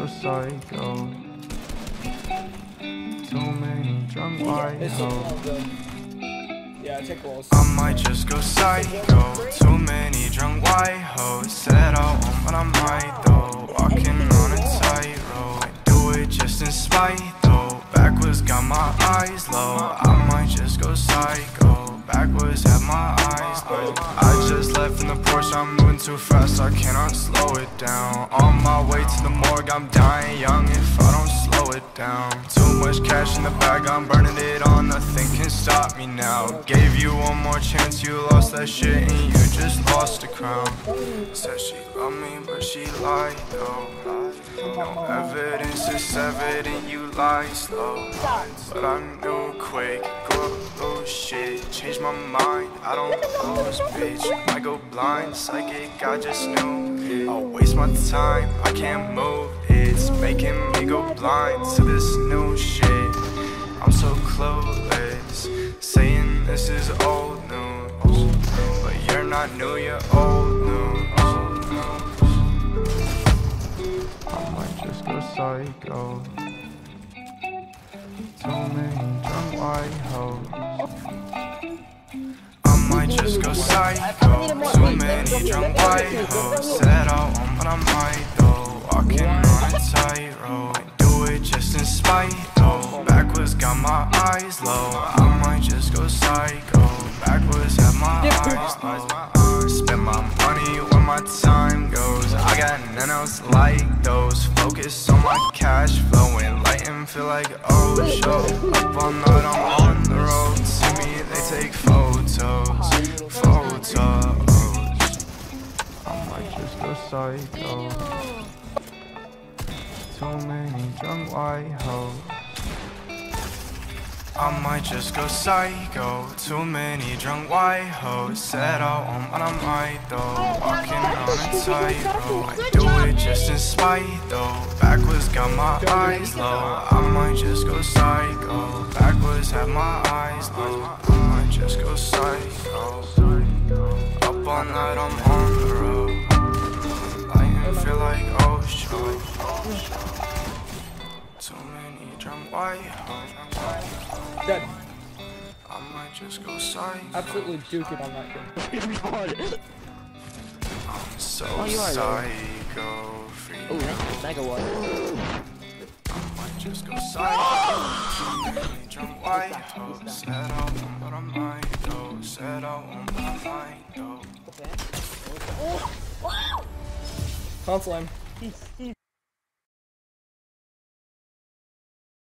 go psycho. Too many drunk white hoes. Yeah, take rolls. I might just go psycho. Too many drunk white hoes. Said I won't, but I might though. Walking on a tightrope. I do it just in spite though. Backwards got my eyes low. I might just go psycho. Backwards have my eyes low. I just left in the Porsche. I'm moving too fast, I cannot slow it down. On my way to the morgue, I'm dying young if I don't slow it down. Too much cash in the bag, I'm burning it all. Nothing can stop me now. Gave you one more chance, you lost that shit and you just lost the crown. Said she loved me, but she lied though. No evidence, it's evident you lie slow. But I knew quick, go lose shit. Change my mind, I don't lose, bitch. I go blind, psychic, I just knew it. I'll waste my time, I can't move. It's making me go blind to this new shit. I'm so clueless, saying this is old news. But you're not new, you're old news. I might just go psycho. Too many drunk white hoes. I might just go psycho. Too many drunk white hoes. Said I won't, but I might though. Walking on a tightrope. I do it just in spite though. Backwards got my eyes low. I might just go psycho. Backwards have my eyes low. Spend my money when my time goes. I got none else like those. Focus on my cash flow. Enlighten, feel like oh show. Up all night, I'm on the road. See me, they take photos. I might just go psycho. Too many drunk white hoes. I might just go psycho. Too many drunk white hoes. Said I won't, but I might though. Walking on a tightrope. I do it just in spite though. Backwards got my eyes low. I might just go psycho. Backwards have my eyes low. I might just go psycho. Up all night, I'm on the road. I feel like oh show. Too many drunk white hoes. Dead. I might just go psycho. Absolutely duke it on that gun. I'm so you are, psycho for you. Oh, that's the mega one. I might just go psycho. Too many drunk white hoes. Said I won't, but I might though. Said I won't, but I might though. Console him. He's